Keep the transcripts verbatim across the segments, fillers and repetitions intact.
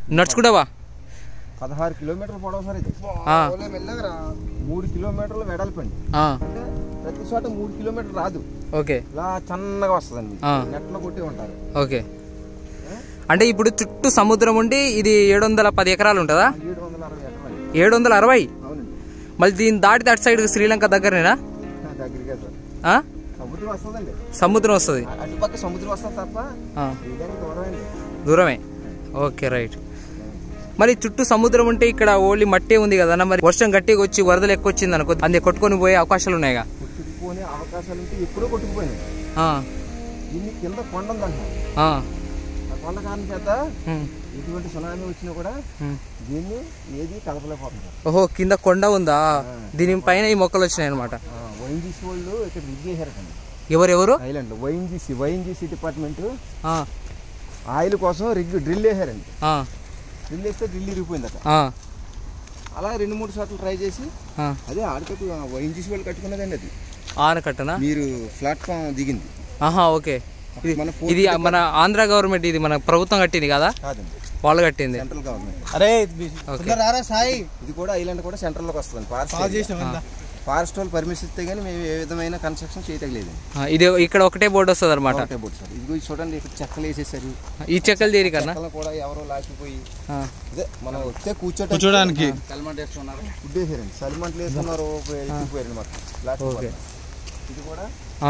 నడుచుకుంటావా? పదహారు కిలోమీటర్లు పొడవు సార్ ఇది. మూడు కిలోమీటర్లు వెడల్పండి. అంటే ప్రతి చోట మూడు కిలోమీటర్లు రాదు. ఓకే. ఇలా చన్నగా వస్తుందండి. నెట్లో కొట్టి ఉంటారు. ఓకే. అంటే ఇప్పుడు చుట్టూ సముద్రం ఉండి ఇది ఏడు వందల పది ఎకరాలు ఉంటుందా? ఏడు వందల అరవై ఎకరాలు. ఏడు వందల అరవై అవునండి. మళ్ళీ దీన్ని దాటి అటు సైడ్ శ్రీలంక దగ్గరనేనా? దగ్గరగా సార్. సముద్రం వస్తుందండి. సముద్రం వస్తుంది. అటుపక్క సముద్రం వస్తుంది తప్ప దూరమే. దూరమే. Okay right. మరి చుట్టూ సముద్రం ఉంటే ఇక్కడ ఓన్లీ మట్టే ఉంది కదా, మరి వర్షం గట్టిగా వచ్చి వరదలు ఎక్కువ వచ్చింది అనుకో, అది కొట్టుకొని పోయే అవకాశాలు ఉన్నాయిగా? కొట్టుకుపోయే అవకాశాలు ఉంటే ఎప్పుడో కొట్టుకుపోయినాయి. దీన్ని కింద కొండ ఉందంటున్నారు. ఆ కొండ కారణం చేత ఎటువంటి సునామీ వచ్చినా కూడా దీన్ని ఏది కలపలేకపోతున్నారు. ఓహో, కింద కొండ ఉందా, దీని పైన ఈ మొక్కలు వచ్చినాయి అనమాట. వైఎన్జీసీ వాళ్ళు ఇక్కడ రిగ్ చేశారటండి. ఎవరెవరు? Island ONGC ONGC department oil కోసం రిగ్ డ్రిల్ వేసారండి. డ్రిల్ వేస్తే డ్రిల్ ఇరిగిపోయిందట. అలా రెండు మూడు సార్లు ట్రై చేసి అదే ఆడకట్టు వైఎన్జీసీ వాళ్ళు కట్టుకున్నదండి. అది ఆనకట్టనా? మీరు ప్లాట్ఫామ్ దిగింది. ఆహా ఓకే. ఇది మన ఆంధ్ర గవర్నమెంట్, ఇది మన ప్రభుత్వం కట్టింది కదా? వాళ్ళు కట్టింది. Central government. అరే సాయి, ఇది కూడా ఐలాండ్ కూడా సెంట్రల్ లోకి వస్తుంది. ఫారెస్ట్ వాళ్ళు పర్మిషన్ ఇస్తే గానీ మేము ఏ విధమైన కన్స్ట్రక్షన్ చేయట్లేదు. ఇది ఇక్కడ ఒకటే బోర్డు వస్తుంది అనమాట. ఒకటే బోర్డు సార్. ఇది చూడండి, ఇక్కడ చెక్కలు వేసేసారు. ఈ చెక్కలు తీరి కన్నా కూడా ఎవరో లాగిపోయి అదే మనం వస్తే కూర్చోడానికి సల్మంట్ వేస్తున్నారు. ఫుడ్ వేసారండి. సల్మంట్లు వేస్తున్నారు. వెళ్ళిపోయారండి మొత్తం. ఇది కూడా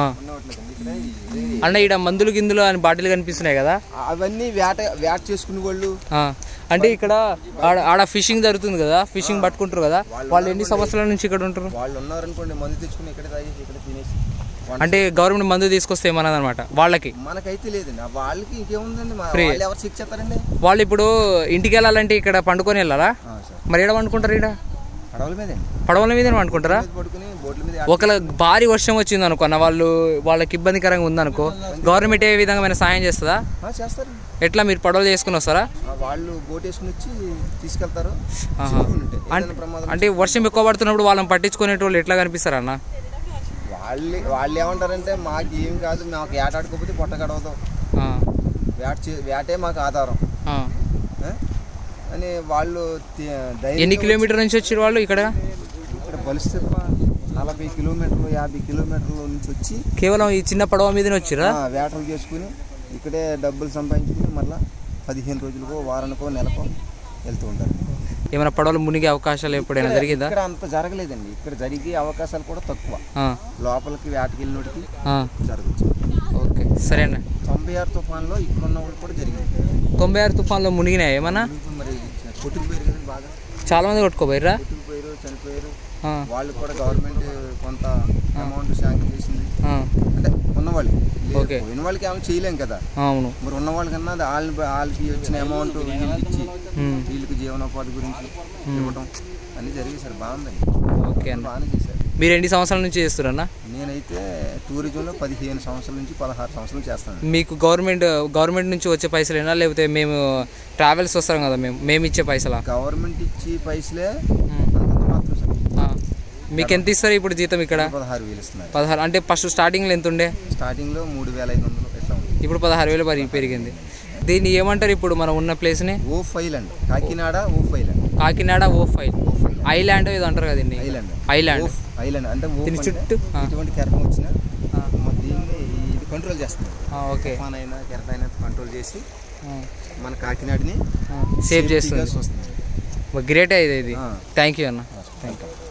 అన్న ఈడ మందులు గిందులు అని బాటిల్ కనిపిస్తున్నాయి కదా, అవన్నీ వేట వేట చేసుకునే వాళ్ళు. అంటే ఇక్కడ ఆడ ఫిషింగ్ జరుగుతుంది కదా, ఫిషింగ్ పట్టుకుంటారు కదా, వాళ్ళు ఎన్ని సంవత్సరాల నుంచి ఇక్కడ ఉంటారు? వాళ్ళు ఉన్నారనుకోండి, మందు తెచ్చుకుని ఇక్కడ తాగేసి ఇక్కడ తినేసి. అంటే గవర్నమెంట్ మందు తీసుకొస్తే ఏమన్నది అనమాట వాళ్ళకి? మనకైతే లేదండి. వాళ్ళకి ఇంకేముందండి, ఎవరు చెక్ చేస్తారండి? వాళ్ళు ఇప్పుడు ఇంటికి వెళ్ళాలంటే ఇక్కడ పండుకొని వెళ్ళాలా? మరి ఏడ పండుకుంటారు? ఈడ పడవల మీద పడవల మీద పండుకుంటారా? ఒకవేళ భారీ వర్షం వచ్చింది అనుకో అన్న, వాళ్ళు వాళ్ళకి ఇబ్బందికరంగా ఉందనుకో, గవర్నమెంట్ ఏ విధంగా సాయం చేస్తుందా? చేస్తారు. ఎట్లా మీరు పడవలు చేసుకుని వస్తారా? వాళ్ళు బోట్ వేసుకుని వచ్చి తీసుకెళ్తారు. అంటే వర్షం ఎక్కువ పడుతున్నప్పుడు వాళ్ళని పట్టించుకునేటోళ్ళు ఎట్లా కనిపిస్తారు అన్న? వాళ్ళు వాళ్ళు ఏమంటారంటే మాకు ఏం కాదు, మాకు వేట ఆడుకోకపోతే పొట్ట గడవదు, వేట వేటే మాకు ఆధారం అని వాళ్ళు. ఎన్ని కిలోమీటర్ నుంచి వచ్చారు వాళ్ళు? ఇక్కడ ఇక్కడ బలిస్తే నలభై కిలోమీటర్లు యాభై కిలోమీటర్ల నుంచి వచ్చి కేవలం ఈ చిన్న పడవ మీదనే వచ్చిరా? వేటలు చేసుకుని ఇక్కడే డబ్బులు సంపాదించుకుని మళ్ళీ పదిహేను రోజులకో వారానికో నెలకో వెళ్తూ ఉంటారు. ఏమైనా పడవలు మునిగే అవకాశాలు ఎప్పుడైనా జరిగిందా? ఇక్కడ అంత జరగలేదండి. ఇక్కడ జరిగే అవకాశాలు కూడా తక్కువ. లోపలికి వేటకి వెళ్ళినోటికి జరగచ్చు. ఓకే సరేనా. తొంభై ఆరు తుఫాన్లో ఇక్కడ ఉన్న వాళ్ళు కూడా జరిగింది. తొంభై ఆరు తుఫాన్లో మునిగినాయి ఏమన్నా? మరి కొట్టుకుపోయారు కదండి, బాగా చాలా మంది కొట్టుకోపోయారా? కొట్టుకుపోయారు, చనిపోయారు. వాళ్ళు కూడా గవర్నమెంట్ కొంత అమౌంట్ శాంక్షన్ చేసింది. అంటే ఉన్నవాళ్ళు, పోయిన వాళ్ళకి ఏమైనా చేయలేం కదా. అవును. మరి ఉన్న వాళ్ళకన్నా వాళ్ళ వాళ్ళకి వచ్చిన అమౌంట్ వీళ్ళకి ఇచ్చి వీళ్ళకి జీవనోపాధి గురించి ఇవ్వడం అన్నీ జరిగాయి సార్. బాగుందండి. ఓకే అన్న, బాగానే చేశారు. మీరు ఎన్ని సంవత్సరాల నుంచి చేస్తారన్నా? నేనైతే టూరిజంలో పదిహేను సంవత్సరాల నుంచి పదహారు సంవత్సరాలు చేస్తాను. మీకు గవర్నమెంట్ గవర్నమెంట్ నుంచి వచ్చే పైసలేనా, లేకపోతే మేము ట్రావెల్స్ వస్తాం కదా మేము మేము ఇచ్చే పైసలా? గవర్నమెంట్ ఇచ్చే పైసలే మాత్రం సార్. మీకు ఎంత ఇస్తారు ఇప్పుడు జీతం ఇక్కడ? పదహారు వేలు ఇస్తున్నారు. పదహారు అంటే ఫస్ట్ స్టార్టింగ్లో ఎంత ఉండే? స్టార్టింగ్లో మూడు వేల ఐదు వందలు ఎట్లా ఉంది, ఇప్పుడు పదహారు వేలు మరి పెరిగింది. దీన్ని ఏమంటారు ఇప్పుడు మనం ఉన్న ప్లేస్ని? Off island, Kakinada off island. Kakinada off island, island ఇది అంటారు కదా దీన్ని? ఐలాండ్ ఐలాండ్ ఐలాండ్ అంటే దీని చుట్టూ ఎటువంటి కెరటం వచ్చినా దీన్ని ఇది కంట్రోల్ చేస్తుంది. ఓకే. తుఫాన్ అయినా కెరటం అయినా కంట్రోల్ చేసి మన కాకినాడని సేవ్ చేస్తుంది. వస్తుంది. గ్రేట్ ఇది. థ్యాంక్ యూ అన్న. Thank you.